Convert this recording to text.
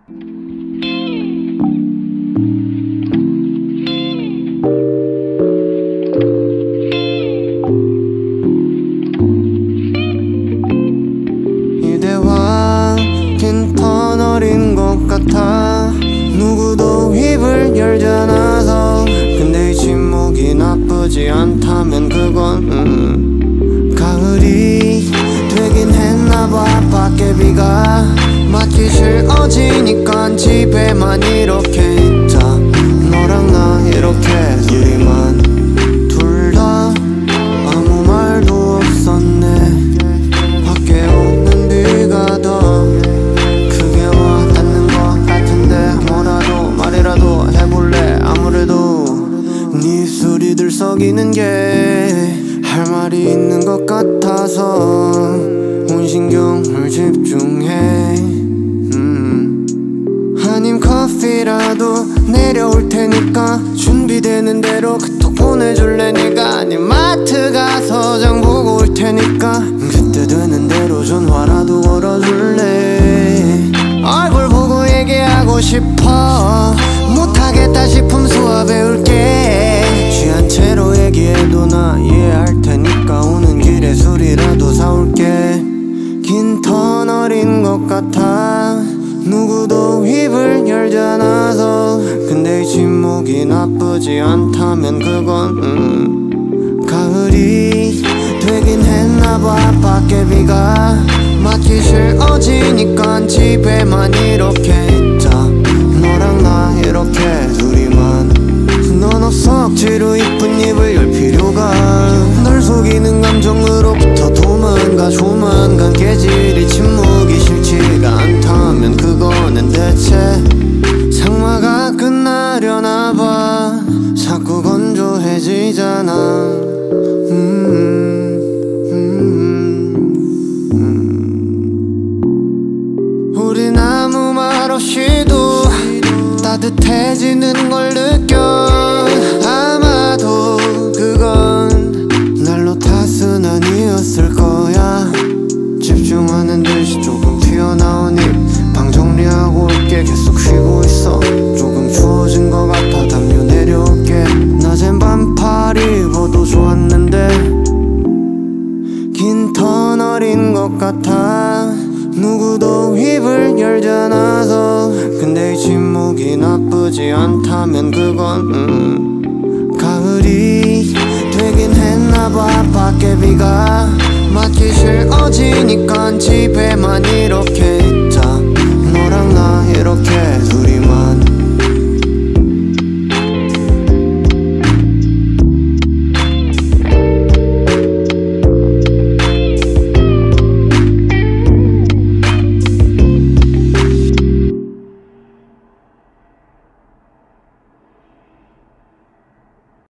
이대와 긴 터널인 것 같아. 누구도 입을 열지 않아서. 근데 이 침묵이 나쁘지 않다면 그건 가을이 되긴 했나봐. 밖에 비가 맞기 싫어지니까 집에만 이렇게 있자. 너랑 나 이렇게 둘이만, 둘 다 아무 말도 없었네. 밖에 오는 비가 더 크게 와닿는 것 같은데 뭐라도 말이라도 해볼래. 아무래도 네 입술이 들썩이는 게 할 말이 있는 것 같아서 온 신경을 집중해. 아님 커피라도 내려올 테니까 준비되는 대로 카톡 보내줄래. 네가 아님 마트 가서 장 보고 올 테니까 그때 되는 대로 전화라도 걸어줄래. 얼굴 보고 얘기하고 싶어. 못하겠다 싶음 수화 배울게. 취한 채로 얘기해도 나 이해할 테니까 오는 길에 술이라도 사올게. 긴 터널인 것 같아. 누구도 입을 열지 않아서. 근데 이 침묵이 나쁘지 않다면 그건 가을이 되긴 했나봐. 밖에 비가 맞기 싫어지니까 집에만 이렇게 있자. 너랑 나 이렇게 둘이만. 넌 없어 억지로 이쁜 입을 열 필요가. 널 속이는 감정으로부터 도망가. 조만간 깨질 이 침묵이 싫지가 않다면 그거는 대체 상마가 끝나려나봐. 자꾸 건조해지잖아. 우린 아무 말 없이도 따뜻해지는 걸 느껴. 아마도 그건 날로 탓은 아니었을 거야. 집중하는 듯이 조금 튀어나온 입 방 정리하고 올게. 계속 쉬고 있어. 조금 추워진 것 같아. 담요 내려올게. 낮엔 반팔 입어도 좋았는데 긴 터널인 것 같아. 누구도 입을 열지 않아서. 근데 이 침묵이 나쁘지 않다면 그건 가을이 되긴 했나봐. 밖에 비가 맞기 싫어지니까 집에만 이렇게